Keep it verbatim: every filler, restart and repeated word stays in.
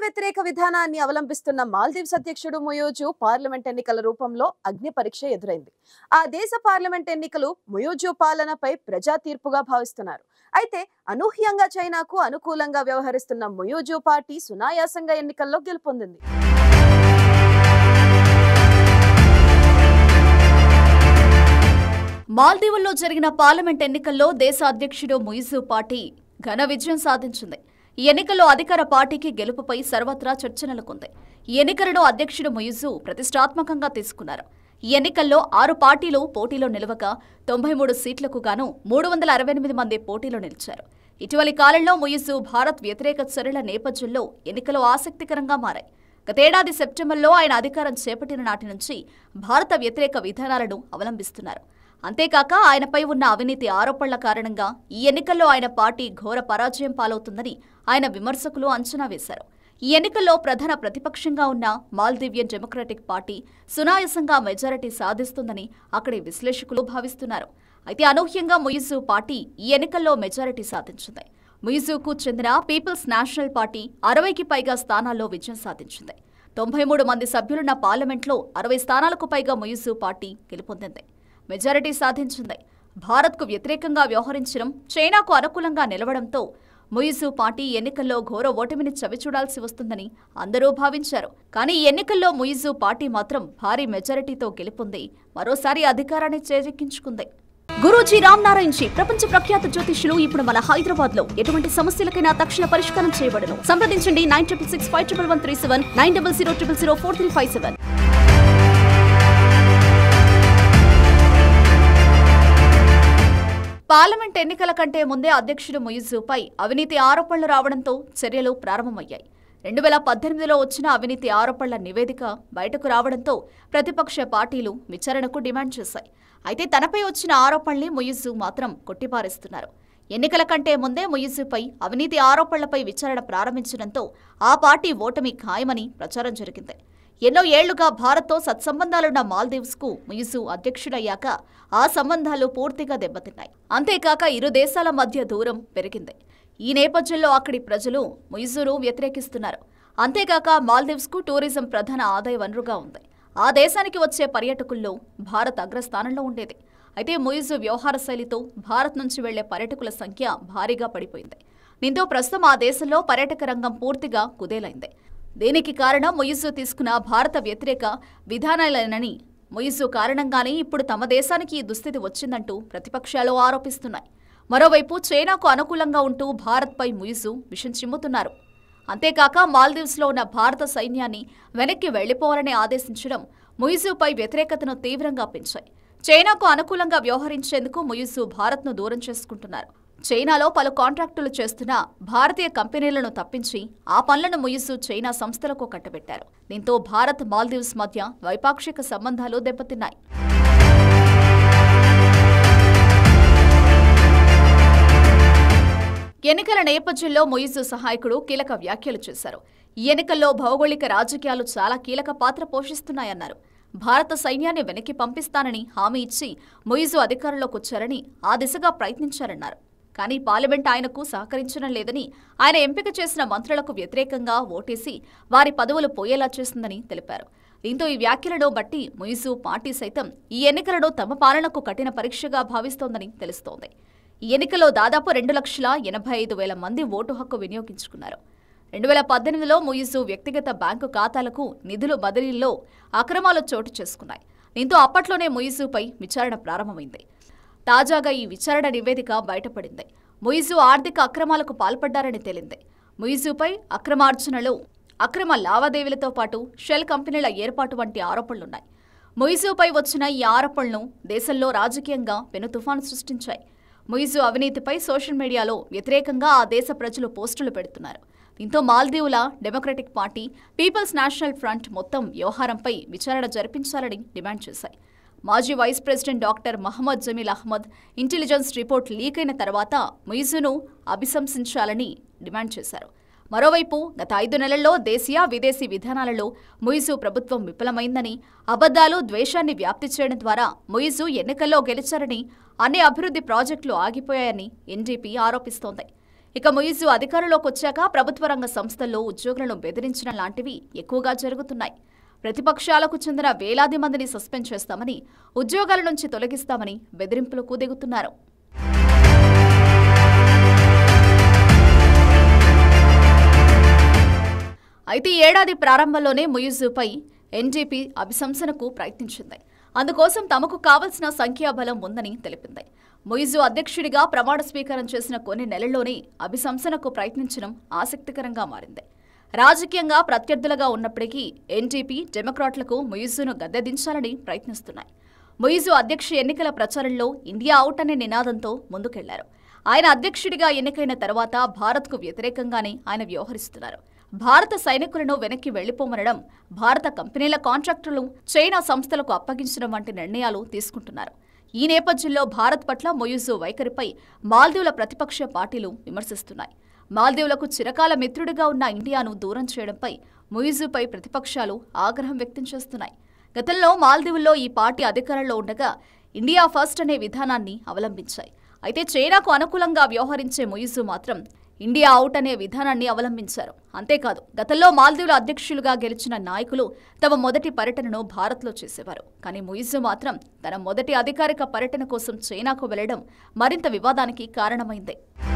వ్యతిరేక విధానాన్ని అవలంబిస్తున్న మాల్దీవ్స్ అధ్యక్షుడు మొయోజు పార్లమెంట్ ఎన్నికల రూపంలో అగ్ని పరీక్ష ఎదురైంది. ఆ దేశ పార్లమెంట్ ఎన్నికలు మొయోజు పాలనపై ప్రజా తీర్పుగా భావిస్తున్నారు. అయితే అనూహ్యంగా చైనాకు అనుకూలంగా వ్యవహరిస్తున్న మొయోజు పార్టీ సునాయాసంగా ఎన్నికల్లో గెలుపొందింది. మాల్దీవుల్లో జరిగిన పార్లమెంట్ ఎన్నికల్లో దేశ అధ్యక్షుడు మొయిజు పార్టీ ఘన విజయం సాధించింది. ఈ ఎన్నికల్లో అధికార పార్టీకి గెలుపుపై సర్వత్రా చర్చ నెలకొంది. ఈ ఎన్నికలను అధ్యక్షుడు మొయిజు ప్రతిష్టాత్మకంగా తీసుకున్నారు. ఈ ఎన్నికల్లో ఆరు పార్టీలు పోటీలో నిలవగా తొంభై మూడు సీట్లకు గాను మూడు వందల అరవై ఎనిమిది మంది పోటీలో నిలిచారు. ఇటీవలి కాలంలో మొయిజు భారత్ వ్యతిరేక చర్యల నేపథ్యంలో ఎన్నికలు ఆసక్తికరంగా మారాయి. గతేడాది సెప్టెంబర్లో ఆయన అధికారం చేపట్టిన నాటి నుంచి భారత వ్యతిరేక విధానాలను అవలంబిస్తున్నారు. అంతేకాక ఆయనపై ఉన్న అవినీతి ఆరోపణల కారణంగా ఈ ఎన్నికల్లో ఆయన పార్టీ ఘోర పరాజయం పాలవుతుందని ఆయన విమర్శకులు అంచనా వేశారు. ఈ ఎన్నికల్లో ప్రధాన ప్రతిపక్షంగా ఉన్న మాల్దీవియన్ డెమోక్రటిక్ పార్టీ సునాయాసంగా మెజారిటీ సాధిస్తుందని అక్కడి విశ్లేషకులు భావిస్తున్నారు. అయితే అనూహ్యంగా మొయిజు పార్టీ ఈ ఎన్నికల్లో మెజారిటీ సాధించింది. మొయిజుకు చెందిన పీపుల్స్ నేషనల్ పార్టీ అరవైకి పైగా స్థానాల్లో విజయం సాధించింది. తొంభై మూడు మంది సభ్యులున్న పార్లమెంట్లో అరవై స్థానాలకు పైగా మొయిజు పార్టీ గెలుపొందింది, మెజారిటీ సాధించింది. భారత్కు వ్యతిరేకంగా వ్యవహరించడం, చైనాకు అనుకూలంగా నిలవడంతో మొయిజు పార్టీ ఎన్నికల్లో ఘోర ఓటమిని చవిచూడాల్సి వస్తుందని అందరూ భావించారు. కానీ ఈ ఎన్నికల్లో మొయిజు పార్టీ మాత్రం భారీ మెజారిటీతో గెలుపొంది మరోసారి అధికారాన్ని చేజిక్కించుకుంది. గురూజీ రామ్ నారాయణ్ జీ ప్రపంచ ప్రఖ్యాత జ్యోతిష్యులు ఇప్పుడు మన హైదరాబాద్ లో ఎటువంటి సమస్యలకైనా తక్షణ పరిష్కారం చేయబడను. సంప్రదించండి nine triple six five triple one three seven nine double zero triple zero four three five seven. Parliament ఎన్నికల కంటే ముందే అధ్యక్షుడు మొయిజుపై అవినీతి ఆరోపణలు రావడంతో చర్యలు ప్రారంభమయ్యాయి. రెండు వేల పద్దెనిమిదిలో వచ్చిన అవినీతి ఆరోపణల నివేదిక బయటకు రావడంతో ప్రతిపక్ష పార్టీలు విచారణకు డిమాండ్ చేశాయి. అయితే తనపై వచ్చిన ఆరోపణల్ని మొయిజు మాత్రం కొట్టిపారేస్తున్నారు. ఎన్నికల కంటే ముందే మొయిజుపై అవినీతి ఆరోపణలపై విచారణ ప్రారంభించడంతో ఆ పార్టీ ఓటమి ఖాయమని ప్రచారం జరిగింది. ఎన్నో ఏళ్లుగా భారత్తో సత్సంబంధాలున్న మాల్దీవ్స్ కు మొయిజు అధ్యక్షుడయ్యాక ఆ సంబంధాలు పూర్తిగా దెబ్బతిన్నాయి. అంతేకాక ఇరు దేశాల మధ్య దూరం పెరిగింది. ఈ నేపథ్యంలో అక్కడి ప్రజలు మొయిజును వ్యతిరేకిస్తున్నారు. అంతేకాక మాల్దీవ్స్ కు టూరిజం ప్రధాన ఆదాయ వనరుగా ఉంది. ఆ దేశానికి వచ్చే పర్యాటకుల్లో భారత్ అగ్రస్థానంలో ఉండేది. అయితే మొయిజు వ్యవహార శైలితో భారత్ నుంచి వెళ్లే పర్యాటకుల సంఖ్య భారీగా పడిపోయింది. దీంతో ప్రస్తుతం ఆ దేశంలో పర్యాటక రంగం పూర్తిగా కుదేలైంది. దీనికి కారణం మొయిజు తీసుకున్న భారత వ్యతిరేక విధానాలేనని, మొయిజు కారణంగానే ఇప్పుడు తమ దేశానికి ఈ దుస్థితి వచ్చిందంటూ ప్రతిపక్షాలు ఆరోపిస్తున్నాయి. మరోవైపు చైనాకు అనుకూలంగా ఉంటూ భారత్పై మొయిజు విషం చిమ్ముతున్నారు. అంతేకాక మాల్దీవ్స్లో ఉన్న భారత సైన్యాన్ని వెనక్కి వెళ్లిపోవాలని ఆదేశించడం మొయిజుపై వ్యతిరేకతను తీవ్రంగా పెంచాయి. చైనాకు అనుకూలంగా వ్యవహరించేందుకు మొయిజు భారత్ను దూరం చేసుకుంటున్నారు. చైనాలో పలు కాంట్రాక్టులు చేస్తున్న భారతీయ కంపెనీలను తప్పించి ఆ పనులను మొయిజు చైనా సంస్థలకు కట్టబెట్టారు. దీంతో భారత్ మాల్దీవ్స్ మధ్య ద్వైపాక్షిక సంబంధాలు దెబ్బతిన్నాయి. ఎన్నికల నేపథ్యంలో మొయిజు సహాయకుడు కీలక వ్యాఖ్యలు చేశారు. ఈ ఎన్నికల్లో భౌగోళిక రాజకీయాలు చాలా కీలక పాత్ర పోషిస్తున్నాయన్నారు. భారత సైన్యాన్ని వెనక్కి పంపిస్తానని హామీ ఇచ్చి మొయిజు అధికారంలోకి వచ్చారని, ఆ దిశగా ప్రయత్నించారన్నారు. కానీ పార్లమెంట్ ఆయనకు సహకరించడం లేదని, ఆయన ఎంపిక చేసిన మంత్రులకు వ్యతిరేకంగా ఓటేసి వారి పదవులు పోయేలా చేస్తుందని తెలిపారు. దీంతో ఈ వ్యాఖ్యలను బట్టి మొయిజు పార్టీ సైతం ఈ ఎన్నికలను తమ పాలనకు కఠిన పరీక్షగా భావిస్తోందని తెలుస్తోంది. ఈ ఎన్నికల్లో దాదాపు రెండు లక్షల ఎనభై ఐదు వేల మంది ఓటు హక్కు వినియోగించుకున్నారు. రెండు వేల పద్దెనిమిదిలో మొయిజు వ్యక్తిగత బ్యాంకు ఖాతాలకు నిధులు బదిలీల్లో అక్రమాలు చోటు చేసుకున్నాయి. దీంతో అప్పట్లోనే మొయిజుపై విచారణ ప్రారంభమైంది. తాజాగా ఈ విచారణ నివేదిక బయటపడింది. మొయిజు ఆర్థిక అక్రమాలకు పాల్పడ్డారని తేలింది. మొయిజుపై అక్రమార్జనలు, అక్రమ లావాదేవీలతో పాటు షెల్ కంపెనీల ఏర్పాటు వంటి ఆరోపణలున్నాయి. మొయిజుపై వచ్చిన ఈ ఆరోపణలు దేశంలో రాజకీయంగా పెను తుఫాను సృష్టించాయి. మొయిజు అవినీతిపై సోషల్ మీడియాలో వ్యతిరేకంగా ఆ దేశ ప్రజలు పోస్టులు పెడుతున్నారు. దీంతో మాల్దీవుల Democratic party, People's National Front మొత్తం వ్యవహారంపై విచారణ జరిపించాలని డిమాండ్ చేశాయి. మాజీ vice president doctor Mohamed Jameel Ahmed intelligence report leak అయిన తర్వాత మొయిజును అభిశంసించాలని డిమాండ్ చేశారు. మరోవైపు గత ఐదు నెలల్లో దేశీయ విదేశీ విధానాలలో మొయిజు ప్రభుత్వం విఫలమైందని, అబద్ధాలు, ద్వేషాన్ని వ్యాప్తి చేయడం ద్వారా మొయిజు ఎన్నికల్లో గెలిచారని, అన్ని అభివృద్ధి ప్రాజెక్టులు ఆగిపోయాయని ఎన్డీపీ ఆరోపిస్తోంది. ఇక ముయిజు అధికారంలోకి వచ్చాక ప్రభుత్వ రంగ సంస్థల్లో ఉద్యోగులను బెదిరించడం లాంటివి ఎక్కువగా జరుగుతున్నాయి. ప్రతిపక్షాలకు చెందిన వేలాది మందిని సస్పెండ్ చేస్తామని, ఉద్యోగాల నుంచి తొలగిస్తామని బెదిరింపులకు దిగుతున్నారు. అయితే ఈ ఏడాది ప్రారంభంలోనే ముయిజుపై ఎన్జీపీ అభిశంసనకు ప్రయత్నించింది. అందుకోసం తమకు కావలసిన సంఖ్యాబలం ఉందని తెలిపింది. ముయిజు అధ్యక్షుడిగా ప్రమాణ స్వీకారం చేసిన కొన్ని నెలల్లోనే అభిశంసనకు ప్రయత్నించడం ఆసక్తికరంగా మారింది. రాజకీయంగా ప్రత్యర్థులుగా ఉన్నప్పటికీ ఎన్జీపీ డెమోక్రాట్లకు ముయిజును గద్దెదించాలని ప్రయత్నిస్తున్నాయి. ముయిజు అధ్యక్ష ఎన్నికల ప్రచారంలో ఇండియా అవుట్ అనే నినాదంతో ముందుకెళ్లారు. ఆయన అధ్యక్షుడిగా ఎన్నికైన తర్వాత భారత్కు వ్యతిరేకంగానే ఆయన వ్యవహరిస్తున్నారు. భారత సైనికులను వెనక్కి వెళ్లిపోమనడం, భారత కంపెనీల కాంట్రాక్టులు చైనా సంస్థలకు అప్పగించడం వంటి నిర్ణయాలు తీసుకుంటున్నారు. ఈ నేపథ్యంలో భారత్ పట్ల ముయిజు వైఖరిపై మాల్దీవుల ప్రతిపక్ష పార్టీలు విమర్శిస్తున్నాయి. మాల్దీవులకు చిరకాల మిత్రుడిగా ఉన్న ఇండియాను దూరం చేయడంపై ముయిజుపై ప్రతిపక్షాలు ఆగ్రహం వ్యక్తం చేస్తున్నాయి. గతంలో మాల్దీవుల్లో ఈ పార్టీ అధికారంలో ఉండగా ఇండియా ఫస్ట్ అనే విధానాన్ని అవలంబించాయి. అయితే చైనాకు అనుకూలంగా వ్యవహరించే ముయిజు మాత్రం ఇండియా అవుట్ అనే విధానాన్ని అవలంబించారు. అంతేకాదు, గతంలో మాల్దీవుల అధ్యక్షులుగా గెలిచిన నాయకులు తమ మొదటి పర్యటనను భారత్లో చేసేవారు. కానీ ముయిజు మాత్రం తన మొదటి అధికారిక పర్యటన కోసం చైనాకు వెళ్లడం మరింత వివాదానికి కారణమైంది.